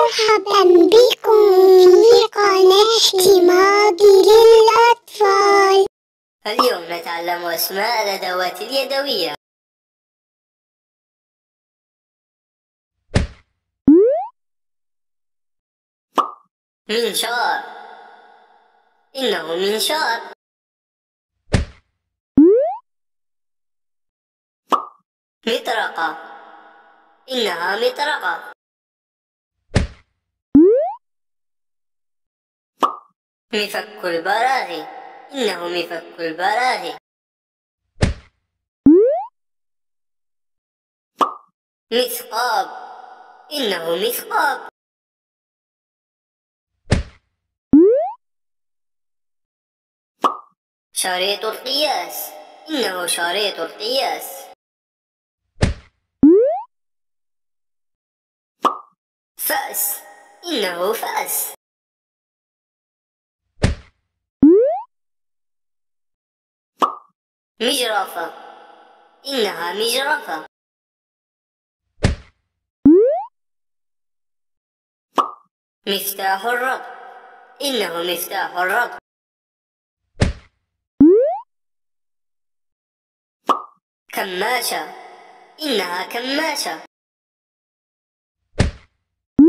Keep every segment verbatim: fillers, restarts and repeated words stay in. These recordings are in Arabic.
مرحبا بكم في قناة ماضي للأطفال. اليوم نتعلم أسماء الأدوات اليدوية. منشار، إنه منشار. مطرقة، إنها مطرقة. مفك البراغي، إنه مفك البراغي. مثقاب، إنه مثقاب. شريط القياس، إنه شريط القياس. فأس، إنه فأس. مجرفة، إنها مجرفة. مفتاح الربط، إنه مفتاح الربط. كماشة، إنها كماشة.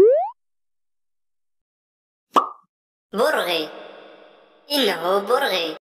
برغي، إنه برغي.